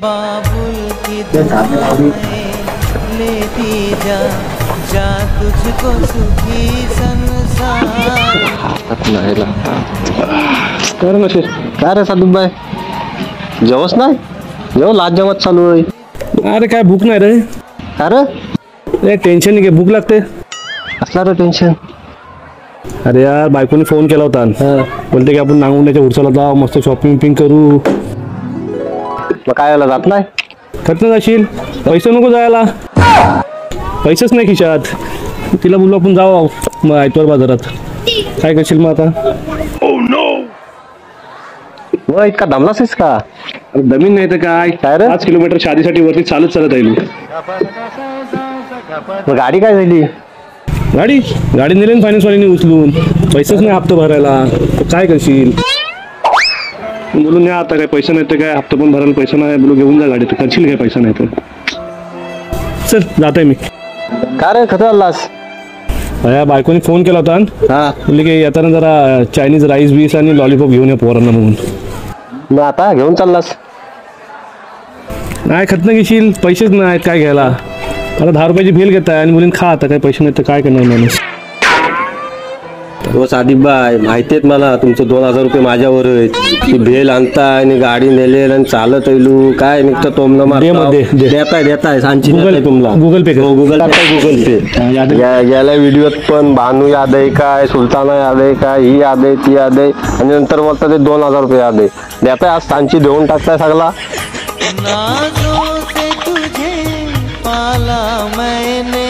बाबुल की लेती जा जा तुझको सुखी संसार। काय रे साधू बाय जेवस नाही जेव लाज जेवत चालू आहे। अरे काय भूक नाही रे। अरे टेन्शन नाही, भूक लागते। असला रे टेन्शन। अरे यार बायकोने फोन केला होता, बोलते की आपण नांगुंड्याच्या उरसाला जाऊ, मस्त शॉपिंग पिंग करू। मग काय व्हायला जात नाही? खर्च जाशील, पैसे नको जायला, पैसेच नाही खिशात। तिला बोललो आपण जाऊ मग आयतवार बाजारात, काय करशील मग आता? मग इतका दमलास का? अरे जमीन नाही तर काय रे? 5 किलोमीटर शादीसाठी वरती चालत राहिलो। मग गाडी काय झाली? गाडी नेली ना फायनान्स वाल्याने उचलून, पैसेच नाही हप्ता भरायला, काय करशील? बोलून या आता काय पैसे नाही तर काय, हप्ता पण भरायला पैसा नाही, बोलू घेऊन जा गाडी, तर करशील काय पैसा नाही तर? चल जाते मी। का रे खत आलास? या बायकोने फोन केला होता, बोलले की येताना जरा चायनीज राईस बीस आणि लॉलीपॉप घेऊन या पोरांना म्हणून। मग आता घेऊन चाललास? नाही खत नाही घेशील, पैसेच नाही काय घ्यायला। मला 10 रुपयाची भेल घेताय आणि मुलीन खा, आता काय पैसे नाही तर काय करणार माणूस? हो सादिकबाई माहिती आहेत मला, तुमचं 2000 रुपये माझ्यावर आहेत। ती भेल आणताय आणि गाडी नेले आणि चालत येलू काय नुकतं तोमनं देताय सांची तुम्हाला गुगल पे गुगल पे। याला व्हिडिओत पण भानू याद आहे काय, सुलताना याद आहे काय, ही याद आहे ती याद आहे, आणि नंतर मला ते 2000 रुपये याद आहे देताय। आज सांची देऊन टाकताय सगळा। नाजों से तुझे पाला मैंने